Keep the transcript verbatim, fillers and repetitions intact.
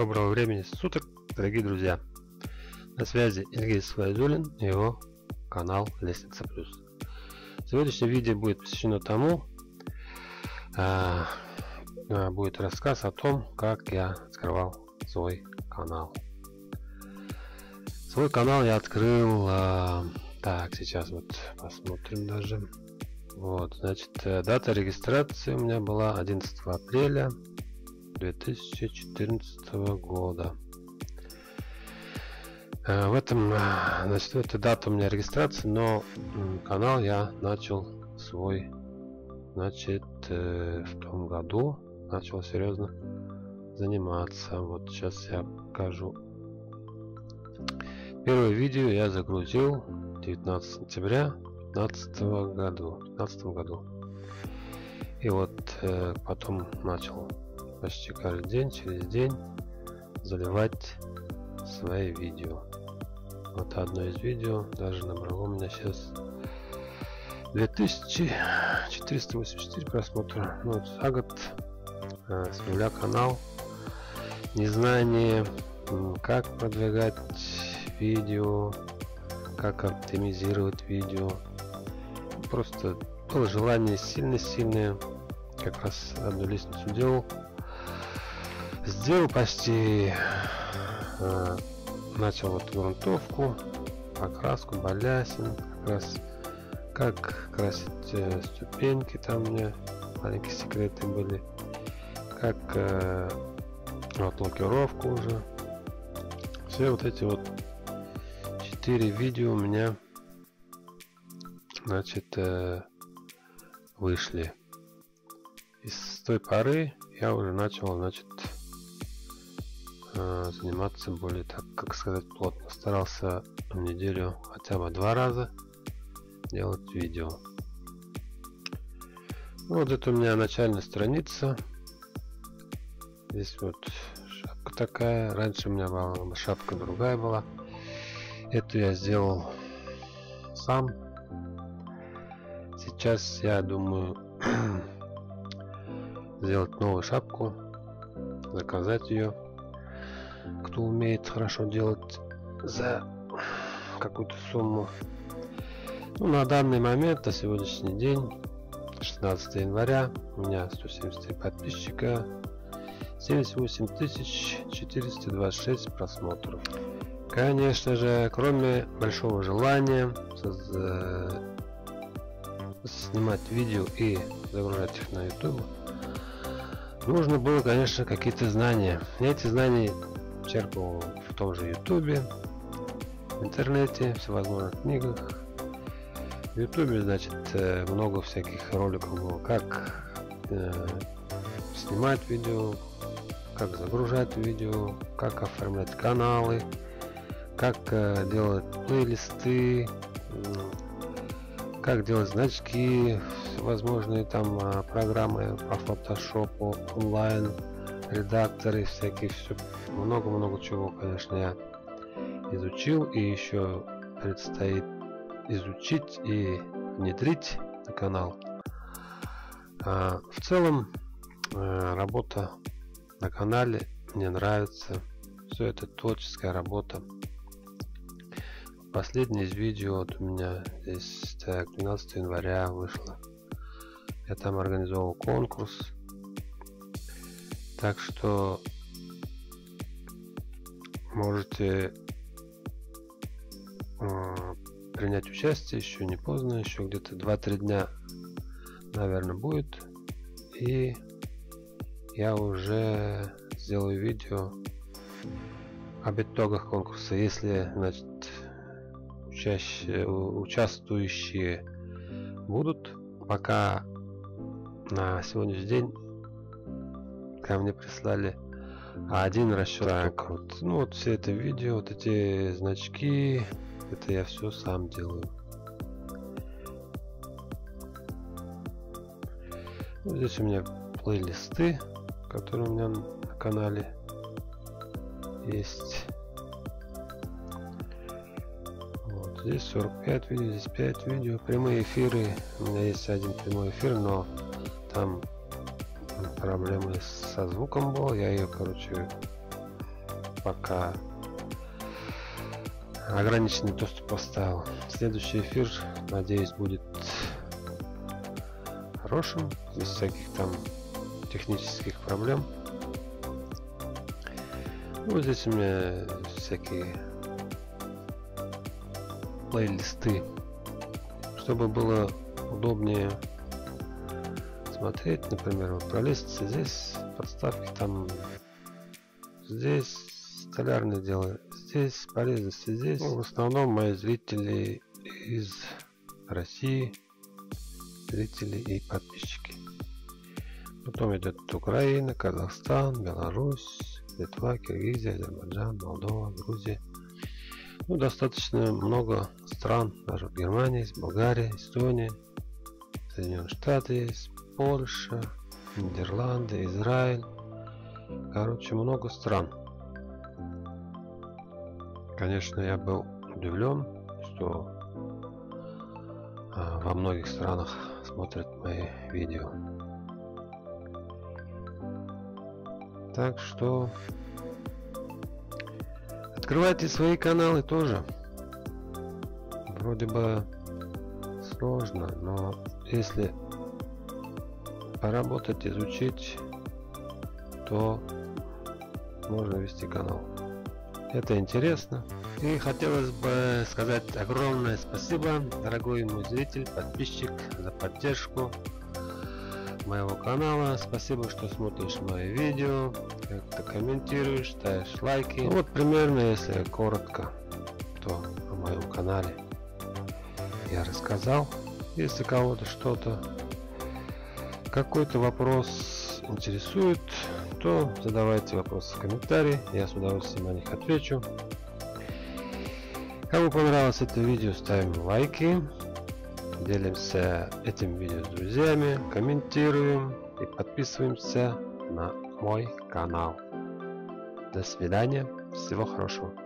Доброго времени суток, дорогие друзья! На связи Ильгиз Файзуллин и его канал Лестница Плюс. Сегодняшнее видео будет посвящено тому, а, а, будет рассказ о том, как я открывал свой канал. Свой канал я открыл, а, так, сейчас вот посмотрим даже. Вот, значит, дата регистрации у меня была одиннадцатого апреля две тысячи четырнадцатого года. В этом, значит, это дата у меня регистрации, но канал я начал свой, значит, в том году начал серьезно заниматься. Вот сейчас я покажу. Первое видео я загрузил девятнадцатого сентября две тысячи пятнадцатого году, пятнадцатом году. И вот э, потом начал почти каждый день, через день заливать свои видео. Вот одно из видео даже набрало у меня сейчас две тысячи четыреста восемьдесят четыре просмотра. Ну, вот за год э, с нуля канал. Незнание, как продвигать видео, как оптимизировать видео. Просто было желание сильно-сильное. Как раз одну лестницу делал. Сделал почти, э, начал вот грунтовку, покраску, балясин, как раз как красить э, ступеньки, там у меня маленькие секреты были, как э, вот лакировку уже. Все вот эти вот четыре видео у меня, значит, э, вышли. И с той поры я уже начал, значит, заниматься более, так как сказать, плотно. Старался в неделю хотя бы два раза делать видео. Вот это у меня начальная страница. Здесь вот шапка такая. Раньше у меня была шапка другая была. Эту я сделал сам. Сейчас я думаю сделать новую шапку, заказать ее. Кто умеет хорошо делать за какую-то сумму. Ну, на данный момент, на сегодняшний день, шестнадцатого января, у меня сто семьдесят три подписчика, семьдесят восемь тысяч четыреста двадцать шесть просмотров. Конечно же, кроме большого желания снимать видео и загружать их на YouTube, нужно было, конечно, какие-то знания. Я эти знания черпал в том же YouTube, в интернете, в всевозможных книгах. В YouTube, значит, много всяких роликов было, как э, снимать видео, как загружать видео, как оформлять каналы, как э, делать плейлисты, э, как делать значки, всевозможные там э, программы по фотошопу, онлайн, редакторы всякие, все много-много чего, конечно, я изучил, и еще предстоит изучить и внедрить на канал. А, в целом а, работа на канале мне нравится. Все это творческая работа. Последнее из видео вот у меня здесь так, двенадцатого января вышло. Я там организовал конкурс. Так что можете э, принять участие, еще не поздно, еще где-то два-три дня, наверное, будет. И я уже сделаю видео об итогах конкурса. Если, значит, учащие, участвующие будут, пока на сегодняшний день ко мне прислали один расчет. Вот. Ну вот все это видео, вот эти значки, это я все сам делаю. Вот здесь у меня плейлисты, которые у меня на канале есть. Вот здесь сорок пять видео, здесь пять видео. Прямые эфиры. У меня есть один прямой эфир, но там проблемы со звуком было. Я ее, короче, пока ограниченный доступ поставил. Следующий эфир, надеюсь, будет хорошим, без всяких там технических проблем. Вот здесь у меня всякие плейлисты, чтобы было удобнее смотреть. Например, вот пролистывается здесь подставки, там здесь столярное дело, здесь полезности, здесь. Ну, в основном мои зрители из России, зрители и подписчики. Потом идет Украина, Казахстан, Беларусь, Литва, Киргизия, Азербайджан, Молдова, Грузия. Ну, достаточно много стран, даже в Германии есть, Болгария, Эстония, Соединенные Штаты есть, Польша, Нидерланды, Израиль. Короче, много стран. Конечно, я был удивлен, что а, во многих странах смотрят мои видео. Так что открывайте свои каналы тоже. Вроде бы сложно, но если поработать, изучить, то можно вести канал. Это интересно. И хотелось бы сказать огромное спасибо, дорогой мой зритель, подписчик, за поддержку моего канала. Спасибо, что смотришь мои видео, как-то комментируешь, ставишь лайки. Вот примерно, если коротко, то о моем канале я рассказал. Если кого-то что-то, какой-то вопрос интересует, то задавайте вопросы в комментарии, я с удовольствием на них отвечу. Кому понравилось это видео, ставим лайки, делимся этим видео с друзьями, комментируем и подписываемся на мой канал. До свидания, всего хорошего.